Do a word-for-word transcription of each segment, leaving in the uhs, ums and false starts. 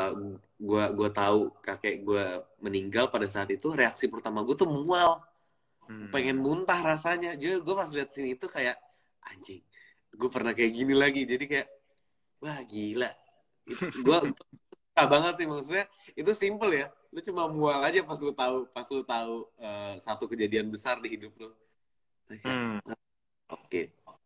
gue gue tahu kakek gue meninggal pada saat itu, reaksi pertama gue tuh mual, hmm. pengen muntah rasanya. Jadi gue pas lihat sini itu kayak anjing, gue pernah kayak gini lagi. Jadi kayak wah gila. Gue suka banget sih, maksudnya itu simple ya. Lu cuma mual aja pas lu tahu pas lu tahu uh, satu kejadian besar di hidup lu. Hmm. Oke. Okay.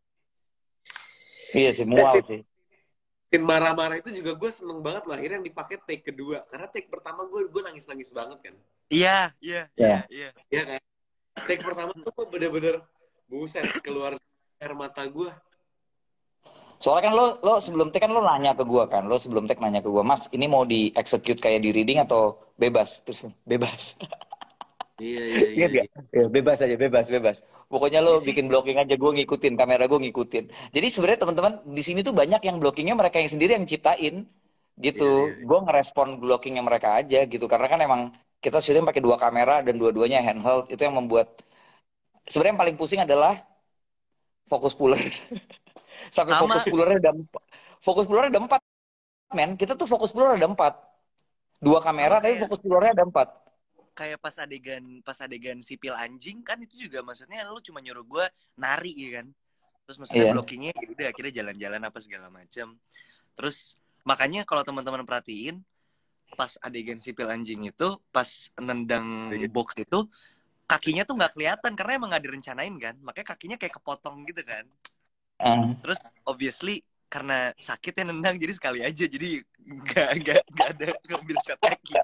Iya sih, mual sih. Marah-marah itu juga gue seneng banget lah akhirnya yang dipakai take kedua, karena take pertama gue gue nangis-nangis banget kan. Iya iya iya iya iya kan. Take pertama tuh gue bener-bener buset keluar air mata gue. Soalnya kan lo lo sebelum take kan lo nanya ke gue kan, lo sebelum take nanya ke gue, Mas ini mau di execute kayak di reading atau bebas? Terus bebas. Iya iya iya, iya. Ya, bebas aja, bebas bebas. Pokoknya lo yes, bikin blocking aja, gue ngikutin, kamera gue ngikutin. Jadi sebenarnya teman-teman di sini tuh banyak yang blockingnya mereka yang sendiri yang ciptain gitu. Iya, iya, iya. Gue ngerespon blockingnya mereka aja gitu, karena kan emang kita syuting pakai dua kamera dan dua-duanya handheld, itu yang membuat sebenarnya yang paling pusing adalah fokus puller. Sampai Sama. fokus pullernya ada fokus pullernya ada empat, men. Kita tuh fokus puller ada empat, dua kamera Sama tapi kayak... fokus pullernya ada empat. Kayak pas adegan pas adegan sipil anjing kan, itu juga maksudnya lu cuma nyuruh gue nari ya kan, terus maksudnya yeah. blockingnya ya udah akhirnya jalan-jalan apa segala macam. Terus makanya kalau teman-teman perhatiin pas adegan sipil anjing itu pas nendang box itu kakinya tuh nggak kelihatan karena emang nggak direncanain kan, makanya kakinya kayak kepotong gitu kan. uh. Terus obviously karena sakit ya nendang, jadi sekali aja, jadi nggak nggak nggak ada ngambil shot kaki.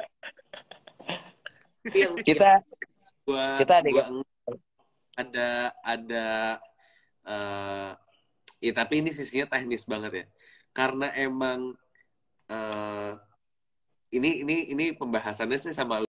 Yang kita gua, kita gua ada ada uh, ya tapi ini sisinya teknis banget ya, karena emang uh, ini ini ini pembahasannya sih sama